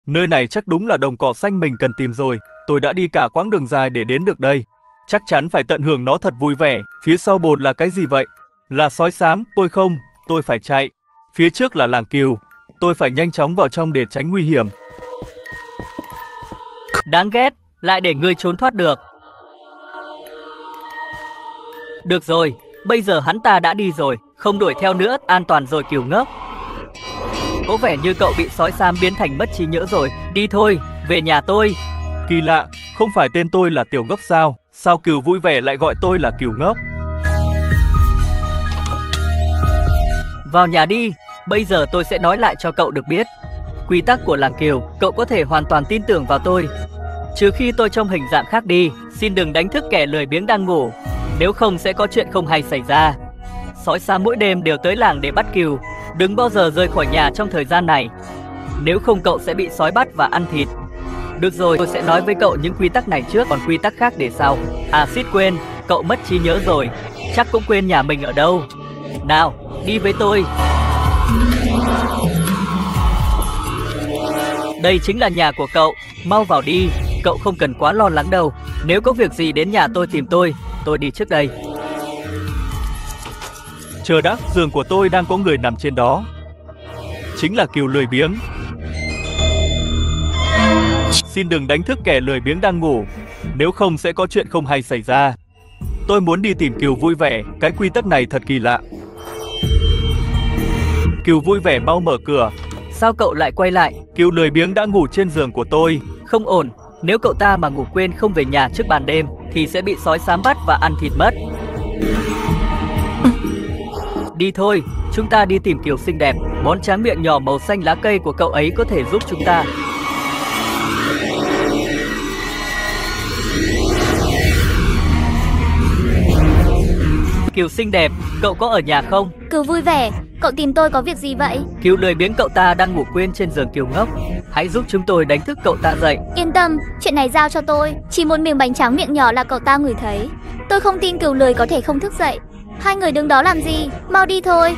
Nơi này chắc đúng là đồng cỏ xanh mình cần tìm rồi. Tôi đã đi cả quãng đường dài để đến được đây. Chắc chắn phải tận hưởng nó thật vui vẻ. Phía sau bồn là cái gì vậy? Là sói xám, tôi không, tôi phải chạy. Phía trước là làng cừu. Tôi phải nhanh chóng vào trong để tránh nguy hiểm. Đáng ghét, lại để ngươi trốn thoát được. Được rồi, bây giờ hắn ta đã đi rồi, không đuổi theo nữa, an toàn rồi cừu ngốc. Có vẻ như cậu bị sói xám biến thành mất trí nhớ rồi. Đi thôi, về nhà tôi. Kỳ lạ, không phải tên tôi là Tiểu Ngốc sao? Sao cừu vui vẻ lại gọi tôi là cừu ngốc? Vào nhà đi, bây giờ tôi sẽ nói lại cho cậu được biết. Quy tắc của làng cừu, cậu có thể hoàn toàn tin tưởng vào tôi. Trừ khi tôi trong hình dạng khác đi, xin đừng đánh thức kẻ lười biếng đang ngủ. Nếu không sẽ có chuyện không hay xảy ra. Sói xám mỗi đêm đều tới làng để bắt cừu. Đừng bao giờ rời khỏi nhà trong thời gian này. Nếu không cậu sẽ bị sói bắt và ăn thịt. Được rồi, tôi sẽ nói với cậu những quy tắc này trước, còn quy tắc khác để sau. À suýt quên, cậu mất trí nhớ rồi. Chắc cũng quên nhà mình ở đâu. Nào, đi với tôi. Đây chính là nhà của cậu, mau vào đi. Cậu không cần quá lo lắng đâu. Nếu có việc gì đến nhà tôi tìm tôi đi trước đây. Chờ đã, giường của tôi đang có người nằm trên đó. Chính là cừu lười biếng. Xin đừng đánh thức kẻ lười biếng đang ngủ. Nếu không sẽ có chuyện không hay xảy ra. Tôi muốn đi tìm cừu vui vẻ. Cái quy tắc này thật kỳ lạ. Cừu vui vẻ mau mở cửa. Sao cậu lại quay lại? Cừu lười biếng đã ngủ trên giường của tôi. Không ổn. Nếu cậu ta mà ngủ quên không về nhà trước ban đêm thì sẽ bị sói xám bắt và ăn thịt mất. Đi thôi, chúng ta đi tìm cừu xinh đẹp. Món tráng miệng nhỏ màu xanh lá cây của cậu ấy có thể giúp chúng ta. Cừu xinh đẹp, cậu có ở nhà không? Cừu vui vẻ, cậu tìm tôi có việc gì vậy? Cừu lười biếng cậu ta đang ngủ quên trên giường cừu ngốc. Hãy giúp chúng tôi đánh thức cậu ta dậy. Yên tâm, chuyện này giao cho tôi. Chỉ một miếng bánh tráng miệng nhỏ là cậu ta ngửi thấy. Tôi không tin cừu lười có thể không thức dậy. Hai người đứng đó làm gì? Mau đi thôi.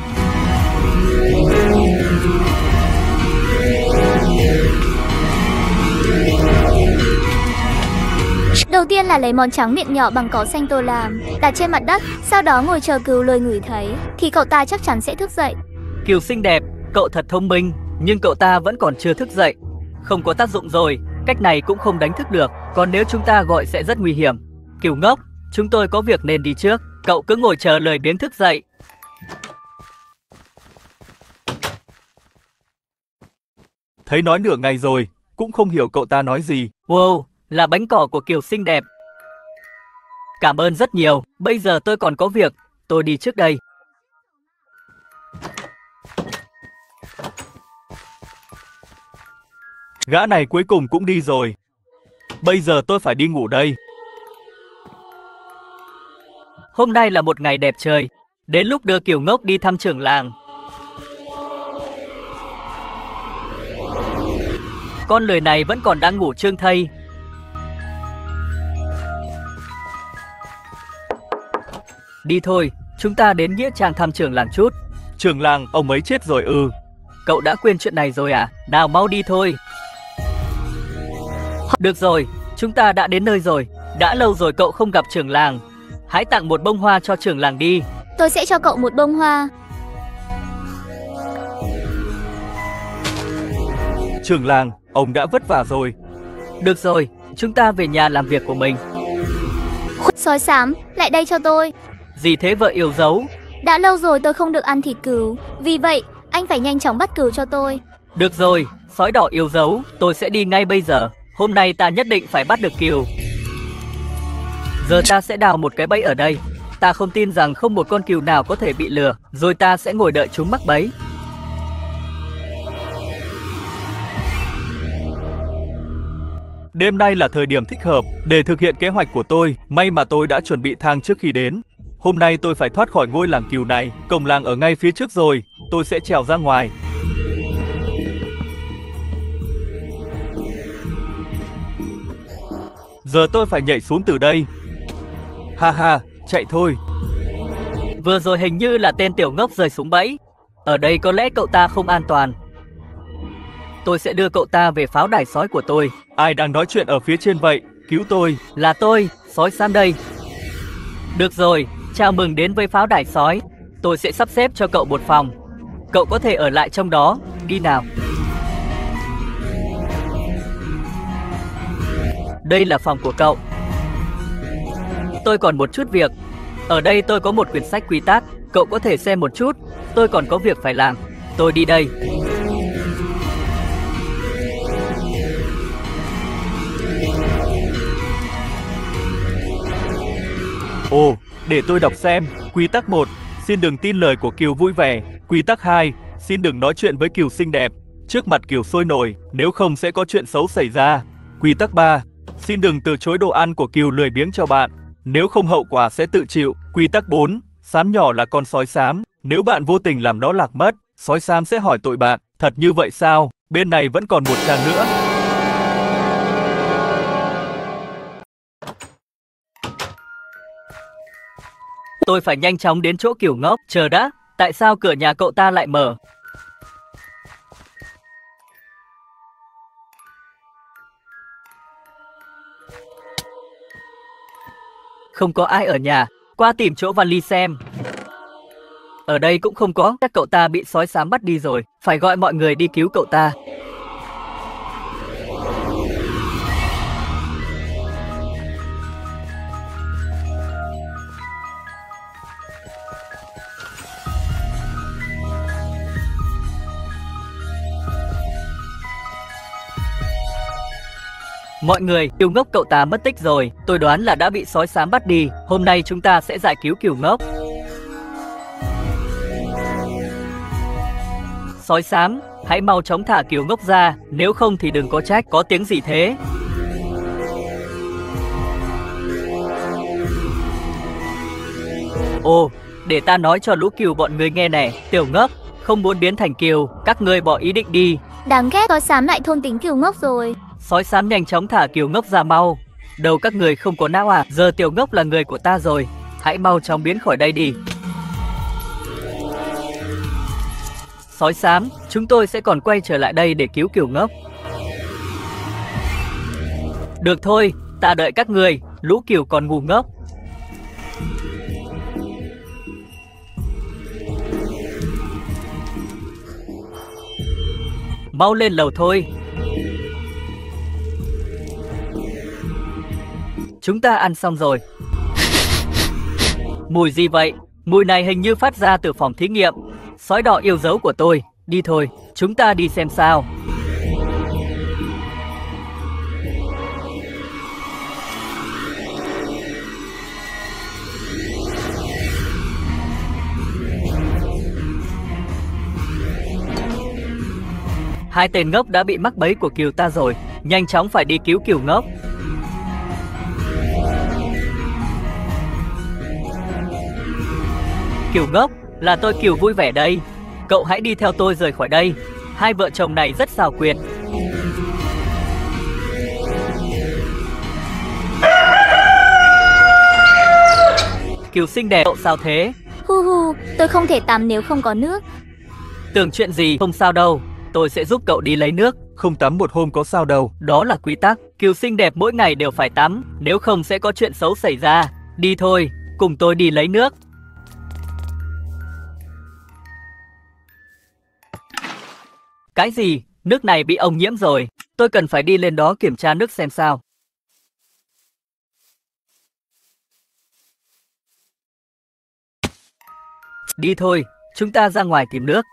Đầu tiên là lấy món tráng miệng nhỏ bằng cỏ xanh tôi làm, đặt trên mặt đất, sau đó ngồi chờ cừu lười ngửi thấy, thì cậu ta chắc chắn sẽ thức dậy. Cừu xinh đẹp, cậu thật thông minh, nhưng cậu ta vẫn còn chưa thức dậy. Không có tác dụng rồi, cách này cũng không đánh thức được, còn nếu chúng ta gọi sẽ rất nguy hiểm. Cừu ngốc, chúng tôi có việc nên đi trước, cậu cứ ngồi chờ lười biếng thức dậy. Thấy nói nửa ngày rồi, cũng không hiểu cậu ta nói gì. Wow, là bánh cỏ của cừu xinh đẹp. Cảm ơn rất nhiều, bây giờ tôi còn có việc, tôi đi trước đây. Gã này cuối cùng cũng đi rồi. Bây giờ tôi phải đi ngủ đây. Hôm nay là một ngày đẹp trời, đến lúc đưa cừu ngốc đi thăm trưởng làng. Con lười này vẫn còn đang ngủ trương thây. Đi thôi, chúng ta đến nghĩa trang thăm trưởng làng chút. Trưởng làng, ông ấy chết rồi ư? Cậu đã quên chuyện này rồi à? Nào mau đi thôi. Được rồi, chúng ta đã đến nơi rồi. Đã lâu rồi cậu không gặp trưởng làng. Hãy tặng một bông hoa cho trưởng làng đi. Tôi sẽ cho cậu một bông hoa. Trưởng làng, ông đã vất vả rồi. Được rồi, chúng ta về nhà làm việc của mình. Sói xám, lại đây cho tôi. Gì thế vợ yêu dấu? Đã lâu rồi tôi không được ăn thịt cừu, vì vậy anh phải nhanh chóng bắt cừu cho tôi. Được rồi, sói đỏ yêu dấu, tôi sẽ đi ngay bây giờ. Hôm nay ta nhất định phải bắt được cừu. Giờ ta sẽ đào một cái bẫy ở đây. Ta không tin rằng không một con cừu nào có thể bị lừa. Rồi ta sẽ ngồi đợi chúng mắc bẫy. Đêm nay là thời điểm thích hợp để thực hiện kế hoạch của tôi. May mà tôi đã chuẩn bị thang trước khi đến. Hôm nay tôi phải thoát khỏi ngôi làng cừu này. Cổng làng ở ngay phía trước rồi. Tôi sẽ trèo ra ngoài. Giờ tôi phải nhảy xuống từ đây. Ha ha, chạy thôi. Vừa rồi hình như là tên tiểu ngốc rơi xuống bẫy. Ở đây có lẽ cậu ta không an toàn. tôi sẽ đưa cậu ta về pháo đài sói của tôi. Ai đang nói chuyện ở phía trên vậy? Cứu tôi. Là tôi, sói xám đây. Được rồi, chào mừng đến với pháo đài sói. Tôi sẽ sắp xếp cho cậu một phòng. Cậu có thể ở lại trong đó, đi nào. Đây là phòng của cậu. Tôi còn một chút việc. Ở đây tôi có một quyển sách quy tắc, cậu có thể xem một chút. Tôi còn có việc phải làm. Tôi đi đây. Ồ, để tôi đọc xem. Quy tắc 1, xin đừng tin lời của Kiều vui vẻ. Quy tắc 2, xin đừng nói chuyện với Kiều xinh đẹp trước mặt Kiều sôi nổi, nếu không sẽ có chuyện xấu xảy ra. Quy tắc 3, xin đừng từ chối đồ ăn của Kiều lười biếng cho bạn, nếu không hậu quả sẽ tự chịu. Quy tắc 4, xám nhỏ là con sói xám, nếu bạn vô tình làm nó lạc mất, sói xám sẽ hỏi tội bạn. Thật như vậy sao? Bên này vẫn còn một trang nữa. Tôi phải nhanh chóng đến chỗ Kiều ngốc. Chờ đã, tại sao cửa nhà cậu ta lại mở? Không có ai ở nhà. Qua tìm chỗ vali xem. Ở đây cũng không có. Chắc cậu ta bị sói xám bắt đi rồi. Phải gọi mọi người đi cứu cậu ta. Mọi người, Kiều ngốc cậu ta mất tích rồi. Tôi đoán là đã bị sói xám bắt đi. Hôm nay chúng ta sẽ giải cứu Kiều ngốc. Sói xám, hãy mau chóng thả Kiều ngốc ra. Nếu không thì đừng có trách. Có tiếng gì thế? Ồ, để ta nói cho lũ Kiều bọn người nghe nè. Tiểu ngốc, không muốn biến thành Kiều. Các ngươi bỏ ý định đi. Đáng ghét, sói xám lại thôn tính Kiều ngốc rồi. Sói xám nhanh chóng thả Kiều ngốc ra mau. Đầu các người không có não à? Giờ Tiểu ngốc là người của ta rồi. Hãy mau chóng biến khỏi đây đi. Sói xám, chúng tôi sẽ còn quay trở lại đây để cứu Kiều ngốc. Được thôi, ta đợi các người. Lũ Kiều còn ngu ngốc. Mau lên lầu thôi. Chúng ta ăn xong rồi. Mùi gì vậy? Mùi này hình như phát ra từ phòng thí nghiệm. Sói đỏ yêu dấu của tôi. Đi thôi, chúng ta đi xem sao. Hai tên ngốc đã bị mắc bẫy của Kiều ta rồi. Nhanh chóng phải đi cứu Kiều ngốc. Kiều ngốc, là tôi Kiều vui vẻ đây. Cậu hãy đi theo tôi rời khỏi đây. Hai vợ chồng này rất xảo quyệt. Kiều xinh đẹp, cậu sao thế? Hu hu, tôi không thể tắm nếu không có nước. Tưởng chuyện gì, không sao đâu. Tôi sẽ giúp cậu đi lấy nước. Không tắm một hôm có sao đâu. Đó là quy tắc. Kiều xinh đẹp mỗi ngày đều phải tắm, nếu không sẽ có chuyện xấu xảy ra. Đi thôi, cùng tôi đi lấy nước. Cái gì? Nước này bị ô nhiễm rồi. Tôi cần phải đi lên đó kiểm tra nước xem sao. Đi thôi, chúng ta ra ngoài tìm nước.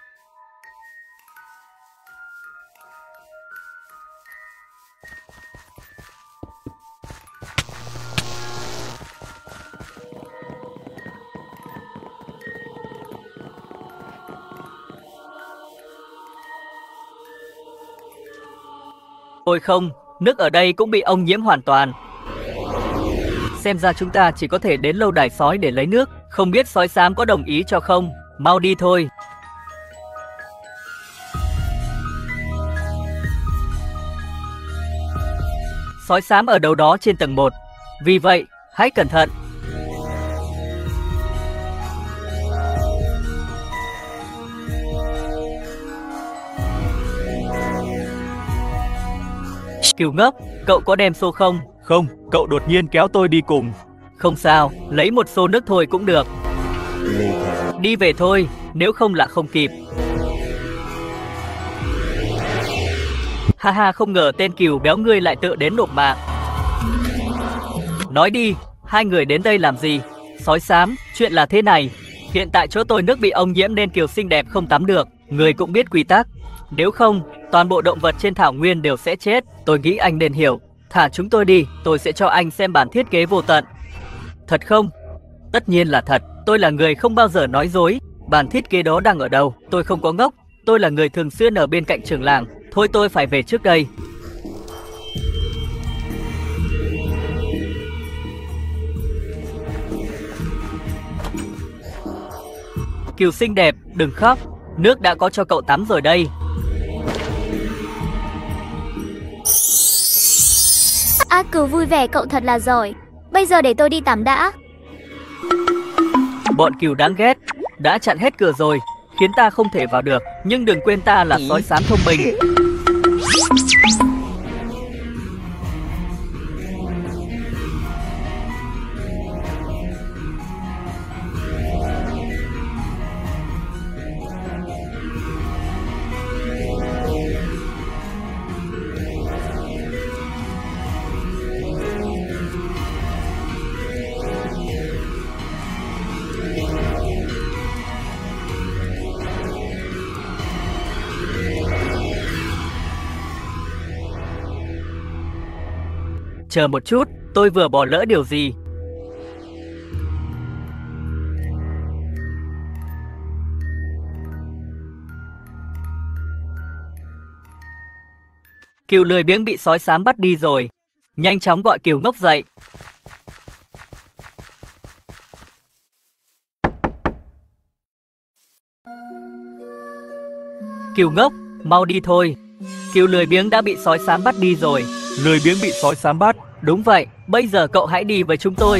Ôi không, nước ở đây cũng bị ô nhiễm hoàn toàn. Xem ra chúng ta chỉ có thể đến lâu đài sói để lấy nước. Không biết sói xám có đồng ý cho không? Mau đi thôi. Sói xám ở đâu đó trên tầng 1. Vì vậy, hãy cẩn thận. Kiều ngốc, cậu có đem xô không? Không, cậu đột nhiên kéo tôi đi cùng. Không sao, lấy một xô nước thôi cũng được. Đi về thôi, nếu không là không kịp. Haha, không ngờ tên Kiều béo ngươi lại tự đến nộp mạng. Nói đi, hai người đến đây làm gì? Sói xám, chuyện là thế này. Hiện tại chỗ tôi nước bị ô nhiễm nên Kiều xinh đẹp không tắm được. Người cũng biết quy tắc. Nếu không, toàn bộ động vật trên thảo nguyên đều sẽ chết. Tôi nghĩ anh nên hiểu. Thả chúng tôi đi, tôi sẽ cho anh xem bản thiết kế vô tận. Thật không? Tất nhiên là thật. Tôi là người không bao giờ nói dối. Bản thiết kế đó đang ở đâu? Tôi không có ngốc. Tôi là người thường xuyên ở bên cạnh trường làng. Thôi tôi phải về trước đây. Kiều xinh đẹp, đừng khóc. Nước đã có cho cậu tắm rồi đây. A Cừu vui vẻ, cậu thật là giỏi. Bây giờ để tôi đi tắm đã. Bọn Kiều đáng ghét. Đã chặn hết cửa rồi, khiến ta không thể vào được. Nhưng đừng quên ta là sói xám thông minh. Chờ một chút, tôi vừa bỏ lỡ điều gì. Kiều lười biếng bị sói xám bắt đi rồi. Nhanh chóng gọi Kiều ngốc dậy. Kiều ngốc, mau đi thôi. Kiều lười biếng đã bị sói xám bắt đi rồi. Lười biếng bị sói xám bắt. Đúng vậy, bây giờ cậu hãy đi với chúng tôi.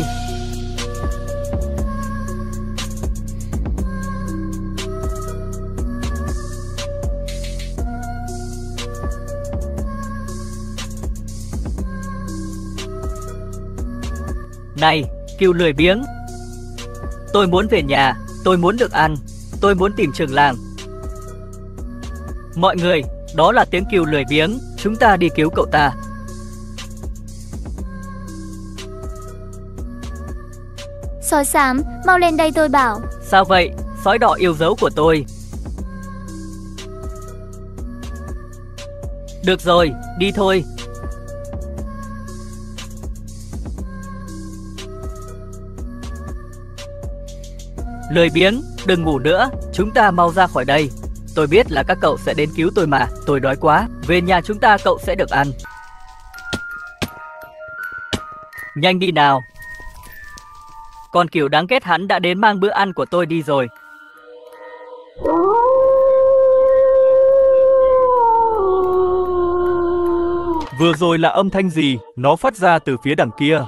Này, Kiều lười biếng. Tôi muốn về nhà, tôi muốn được ăn, tôi muốn tìm trường làng. Mọi người, đó là tiếng Kiều lười biếng, chúng ta đi cứu cậu ta. Sói xám, mau lên đây tôi bảo. Sao vậy, sói đỏ yêu dấu của tôi. Được rồi, đi thôi. Lười biếng, đừng ngủ nữa, chúng ta mau ra khỏi đây. Tôi biết là các cậu sẽ đến cứu tôi mà, tôi đói quá. Về nhà chúng ta cậu sẽ được ăn. Nhanh đi nào. Con Kiều đáng ghét hắn đã đến mang bữa ăn của tôi đi rồi. Vừa rồi là âm thanh gì? Nó phát ra từ phía đằng kia.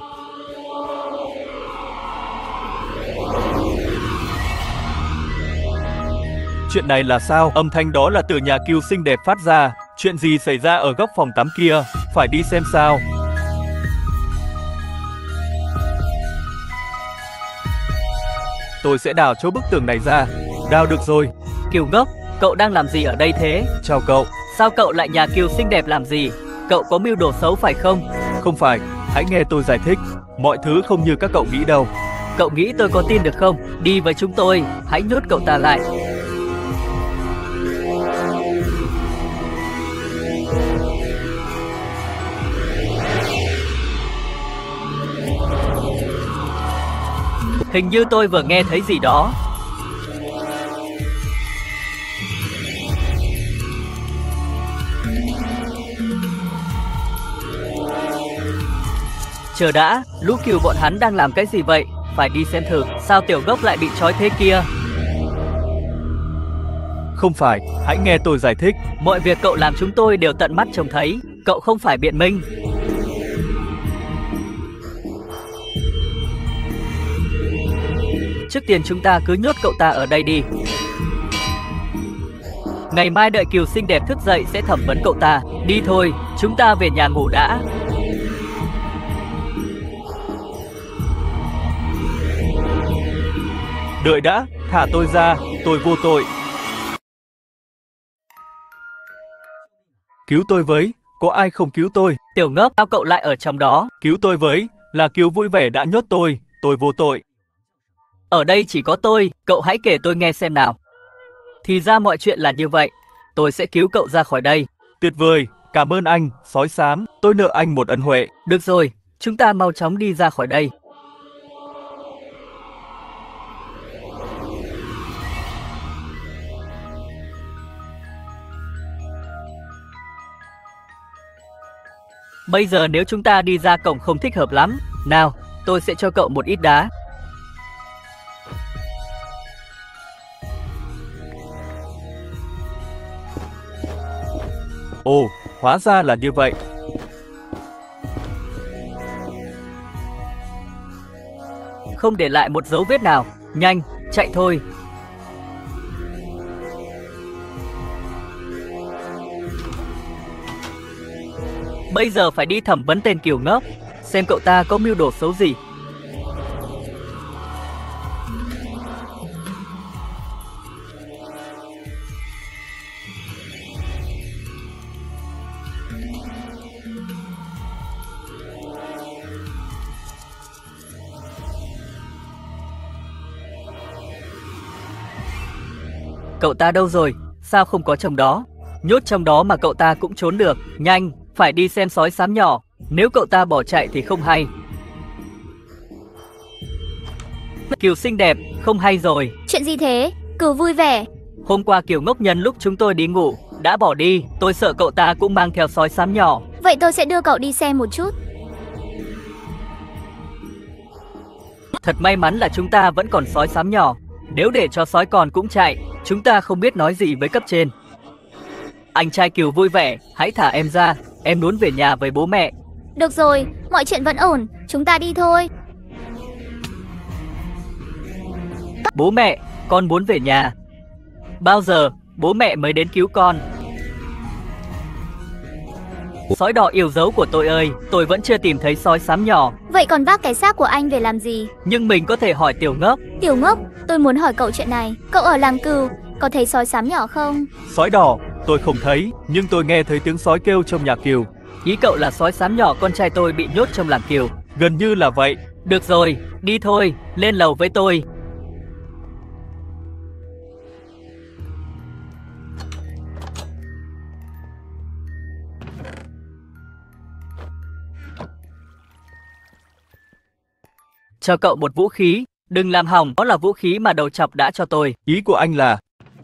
Chuyện này là sao? Âm thanh đó là từ nhà Kiều xinh đẹp phát ra. Chuyện gì xảy ra ở góc phòng tắm kia? Phải đi xem sao. Tôi sẽ đào chỗ bức tường này ra. Đào được rồi. Kiều ngốc, cậu đang làm gì ở đây thế? Chào cậu. Sao cậu lại nhà Kiều xinh đẹp làm gì? Cậu có mưu đồ xấu phải không? Không phải, hãy nghe tôi giải thích. Mọi thứ không như các cậu nghĩ đâu. Cậu nghĩ tôi có tin được không? Đi với chúng tôi, hãy nhốt cậu ta lại. Hình như tôi vừa nghe thấy gì đó. Chờ đã, lũ Kiều bọn hắn đang làm cái gì vậy? Phải đi xem thử, sao tiểu gốc lại bị trói thế kia? Không phải, hãy nghe tôi giải thích. Mọi việc cậu làm chúng tôi đều tận mắt trông thấy. Cậu không phải biện minh. Trước tiên chúng ta cứ nhốt cậu ta ở đây đi. Ngày mai đợi Kiều xinh đẹp thức dậy sẽ thẩm vấn cậu ta. Đi thôi, chúng ta về nhà ngủ đã. Đợi đã, thả tôi ra, tôi vô tội. Cứu tôi với, có ai không cứu tôi? Tiểu ngốc, sao cậu lại ở trong đó? Cứu tôi với, là Kiều vui vẻ đã nhốt tôi vô tội. Ở đây chỉ có tôi, cậu hãy kể tôi nghe xem nào. Thì ra mọi chuyện là như vậy, tôi sẽ cứu cậu ra khỏi đây. Tuyệt vời, cảm ơn anh, sói xám, tôi nợ anh một ân huệ. Được rồi, chúng ta mau chóng đi ra khỏi đây. Bây giờ nếu chúng ta đi ra cổng không thích hợp lắm. Nào, tôi sẽ cho cậu một ít đá. Ồ, hóa ra là như vậy. Không để lại một dấu vết nào. Nhanh, chạy thôi. Bây giờ phải đi thẩm vấn tên Kiều ngốc, xem cậu ta có mưu đồ xấu gì. Cậu ta đâu rồi? Sao không có trong đó? Nhốt trong đó mà cậu ta cũng trốn được. Nhanh, phải đi xem sói xám nhỏ. Nếu cậu ta bỏ chạy thì không hay. Kiều xinh đẹp, không hay rồi. Chuyện gì thế? Cừu vui vẻ. Hôm qua Kiều ngốc nhân lúc chúng tôi đi ngủ đã bỏ đi. Tôi sợ cậu ta cũng mang theo sói xám nhỏ. Vậy tôi sẽ đưa cậu đi xem một chút. Thật may mắn là chúng ta vẫn còn sói xám nhỏ. Nếu để cho sói con cũng chạy, chúng ta không biết nói gì với cấp trên. Anh trai Kiều vui vẻ, hãy thả em ra. Em muốn về nhà với bố mẹ. Được rồi, mọi chuyện vẫn ổn. Chúng ta đi thôi. Bố mẹ, con muốn về nhà. Bao giờ bố mẹ mới đến cứu con? Sói đỏ yêu dấu của tôi ơi, tôi vẫn chưa tìm thấy sói xám nhỏ. Vậy còn vác cái xác của anh về làm gì? Nhưng mình có thể hỏi Tiểu ngốc. Tiểu ngốc, tôi muốn hỏi cậu chuyện này. Cậu ở làng Cừu, có thấy sói xám nhỏ không? Sói đỏ, tôi không thấy, nhưng tôi nghe thấy tiếng sói kêu trong nhà Kiều. Ý cậu là sói xám nhỏ con trai tôi bị nhốt trong làng Kiều. Gần như là vậy. Được rồi, đi thôi, lên lầu với tôi. Cho cậu một vũ khí, đừng làm hỏng, đó là vũ khí mà đầu chọc đã cho tôi. Ý của anh là...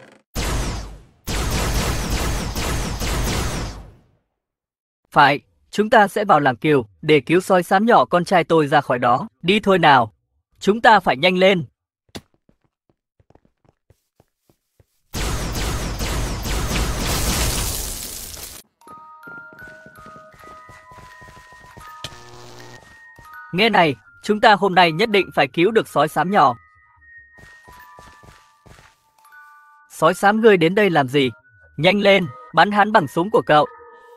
Phải, chúng ta sẽ vào làng Kiều để cứu sói xám nhỏ con trai tôi ra khỏi đó. Đi thôi nào, chúng ta phải nhanh lên. Nghe này, chúng ta hôm nay nhất định phải cứu được sói xám nhỏ. Sói xám ngươi đến đây làm gì? Nhanh lên, bắn hắn bằng súng của cậu.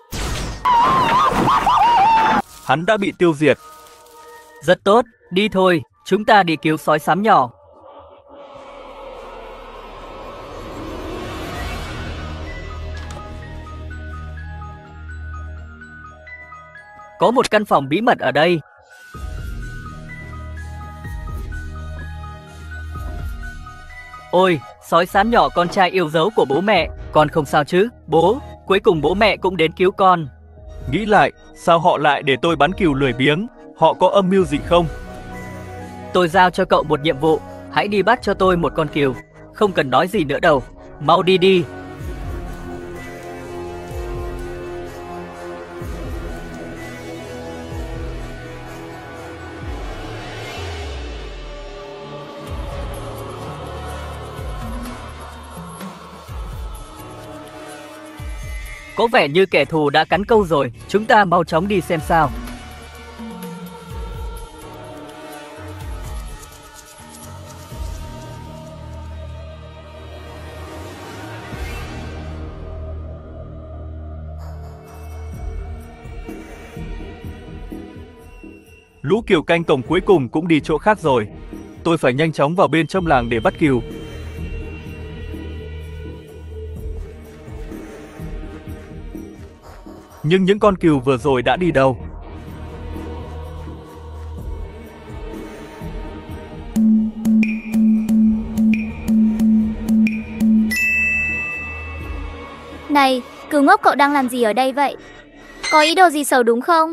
Hắn đã bị tiêu diệt. Rất tốt, đi thôi, chúng ta đi cứu sói xám nhỏ. Có một căn phòng bí mật ở đây. Ôi, sói xám nhỏ con trai yêu dấu của bố mẹ, con không sao chứ? Bố, cuối cùng bố mẹ cũng đến cứu con. Nghĩ lại, sao họ lại để tôi bắn Kiều lười biếng? Họ có âm mưu gì không? Tôi giao cho cậu một nhiệm vụ, hãy đi bắt cho tôi một con Kiều. Không cần nói gì nữa đâu, mau đi đi. Có vẻ như kẻ thù đã cắn câu rồi, chúng ta mau chóng đi xem sao. Lũ Kiều canh cổng cuối cùng cũng đi chỗ khác rồi. Tôi phải nhanh chóng vào bên trong làng để bắt Kiều. Nhưng những con cừu vừa rồi đã đi đâu? Này, cừu ngốc, cậu đang làm gì ở đây vậy? Có ý đồ gì xấu đúng không?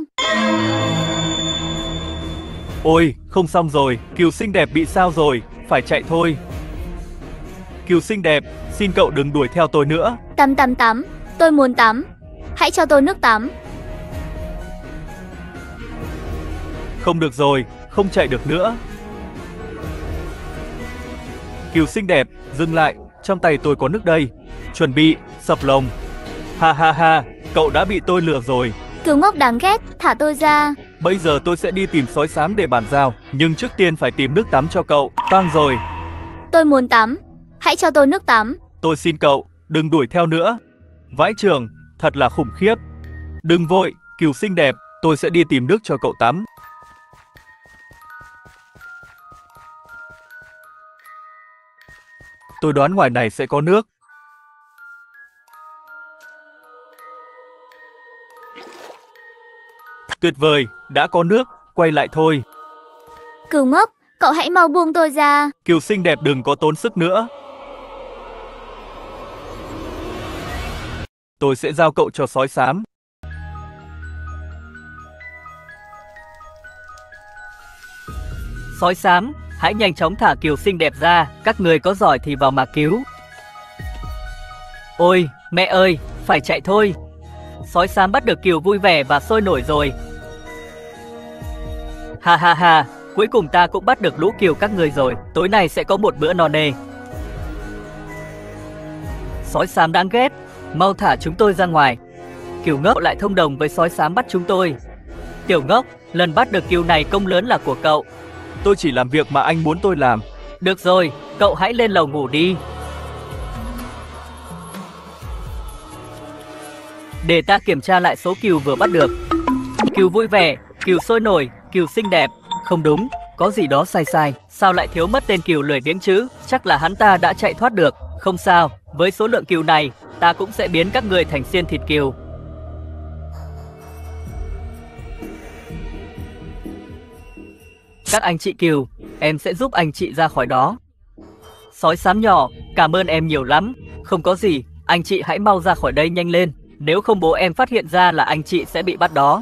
Ôi, không xong rồi, Kiều xinh đẹp bị sao rồi, phải chạy thôi. Kiều xinh đẹp, xin cậu đừng đuổi theo tôi nữa. Tắm, tôi muốn tắm. Hãy cho tôi nước tắm. Không được rồi, không chạy được nữa. Kiều xinh đẹp, dừng lại, trong tay tôi có nước đây. Chuẩn bị, sập lồng. Ha ha ha, cậu đã bị tôi lừa rồi. Cừu ngốc đáng ghét, thả tôi ra. Bây giờ tôi sẽ đi tìm sói xám để bàn giao, nhưng trước tiên phải tìm nước tắm cho cậu. Toang rồi. Tôi muốn tắm. Hãy cho tôi nước tắm. Tôi xin cậu, đừng đuổi theo nữa. Vãi chưởng, thật là khủng khiếp. Đừng vội, Kiều xinh đẹp, tôi sẽ đi tìm nước cho cậu tắm. Tôi đoán ngoài này sẽ có nước. Tuyệt vời, đã có nước, quay lại thôi. Cừu ngốc, cậu hãy mau buông tôi ra. Kiều xinh đẹp đừng có tốn sức nữa. Tôi sẽ giao cậu cho sói xám. Sói xám, hãy nhanh chóng thả Kiều xinh đẹp ra, các người có giỏi thì vào mà cứu. Ôi, mẹ ơi, phải chạy thôi. Sói xám bắt được Kiều vui vẻ và sôi nổi rồi. Ha ha ha, cuối cùng ta cũng bắt được lũ Kiều các người rồi, tối nay sẽ có một bữa no nê. Sói xám đáng ghét, mau thả chúng tôi ra ngoài. Kiều ngốc lại thông đồng với sói xám bắt chúng tôi. Tiểu ngốc, lần bắt được Kiều này công lớn là của cậu. Tôi chỉ làm việc mà anh muốn tôi làm. Được rồi, cậu hãy lên lầu ngủ đi. Để ta kiểm tra lại số Kiều vừa bắt được. Kiều vui vẻ, Kiều sôi nổi, Kiều xinh đẹp. Không đúng, có gì đó sai sai. Sao lại thiếu mất tên Kiều lười biếng chứ? Chắc là hắn ta đã chạy thoát được. Không sao, với số lượng Kiều này, ta cũng sẽ biến các người thành xiên thịt Kiều. Các anh chị Kiều, em sẽ giúp anh chị ra khỏi đó. Sói xám nhỏ, cảm ơn em nhiều lắm. Không có gì, anh chị hãy mau ra khỏi đây nhanh lên. Nếu không bố em phát hiện ra là anh chị sẽ bị bắt đó.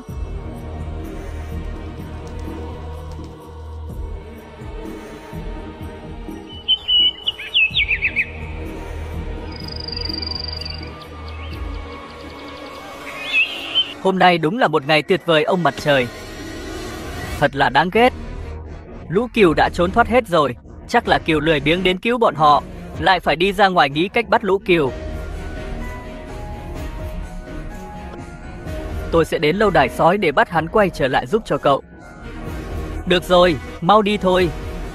Hôm nay đúng là một ngày tuyệt vời ông mặt trời. Thật là đáng ghét. Lũ Kiều đã trốn thoát hết rồi. Chắc là Kiều lười biếng đến cứu bọn họ, lại phải đi ra ngoài nghĩ cách bắt lũ Kiều. Tôi sẽ đến lâu đài sói để bắt hắn quay trở lại giúp cho cậu. Được rồi, mau đi thôi.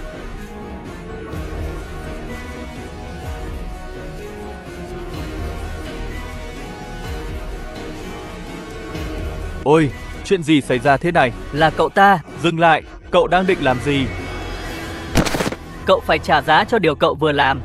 Ôi, chuyện gì xảy ra thế này? Là cậu ta. Dừng lại, cậu đang định làm gì? Cậu phải trả giá cho điều cậu vừa làm.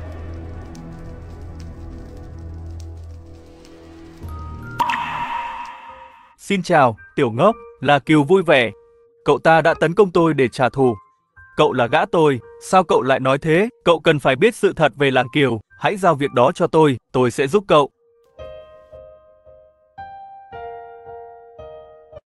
Xin chào, tiểu ngốc, là Kiều vui vẻ. Cậu ta đã tấn công tôi để trả thù. Cậu là gã tôi, sao cậu lại nói thế? Cậu cần phải biết sự thật về làng Kiều, hãy giao việc đó cho tôi sẽ giúp cậu.